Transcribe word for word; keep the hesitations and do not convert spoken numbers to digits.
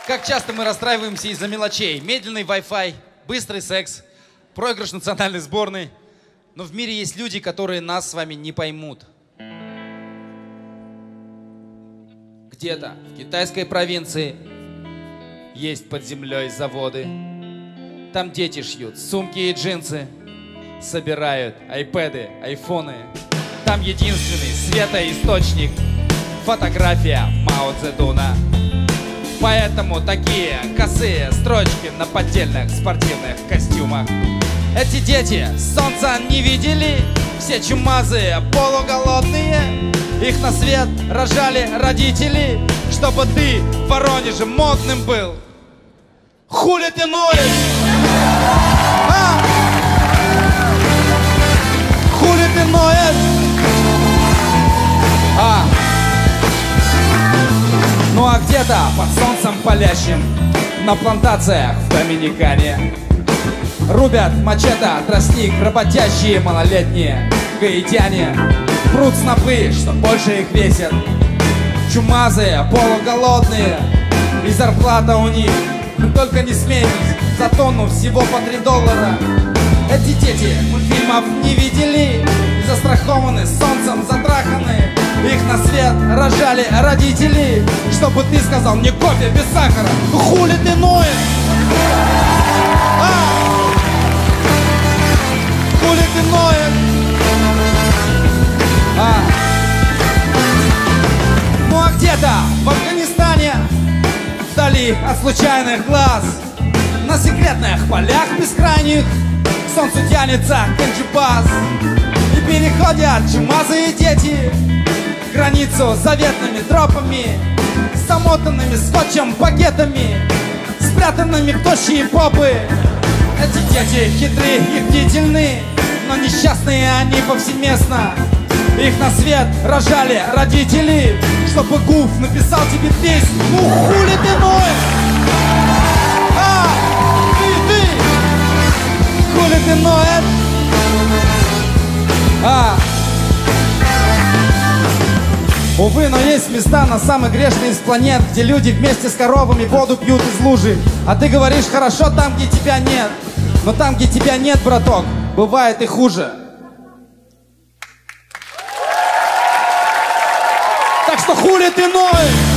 Как часто мы расстраиваемся из-за мелочей. Медленный Wi-Fi, быстрый секс, проигрыш национальной сборной. Но в мире есть люди, которые нас с вами не поймут. Где-то в китайской провинции есть под землей заводы. Там дети шьют сумки и джинсы, собирают айпэды, айфоны. Там единственный светоисточник — фотография Мао Цзэдуна. Поэтому такие косые строчки на поддельных спортивных костюмах. Эти дети солнца не видели, все чумазые, полуголодные. Их на свет рожали родители, чтобы ты в Воронеже модным был. Хули ты ноешь? А? Хули ты ноешь? А? Ну а где-то под солнцем палящим на плантациях в Доминикане рубят мачете тростник работящие малолетние гаитяне. Прут снопы, что больше их весят, чумазые, полуголодные, и зарплата у них, только не смейтесь, за тонну всего по три доллара. Эти дети мультфильмов не видели, застрахованы солнцем, затраханы. Их на свет рожали родители, чтобы ты сказал мне кофе без сахара. Ну хули ты ноешь? А? Хули ты ноешь? А? Ну а где-то в Афганистане, вдали от случайных глаз, на секретных полях бескрайних к солнцу тянется Канджибас. И переходят чумазые дети границу заветными тропами, замотанными скотчем пакетами, спрятанными в тощие попы. Эти дети хитрые и бдительны, но несчастные они повсеместно. Их на свет рожали родители, чтобы Гуф написал тебе песню. Ну хули ты ноешь? А, ты, ты, хули ты ноешь? А. Увы, но есть места на самых грешные из планет, где люди вместе с коровами воду пьют из лужи. А ты говоришь, хорошо там, где тебя нет. Но там, где тебя нет, браток, бывает и хуже. Так что хули ты ноешь?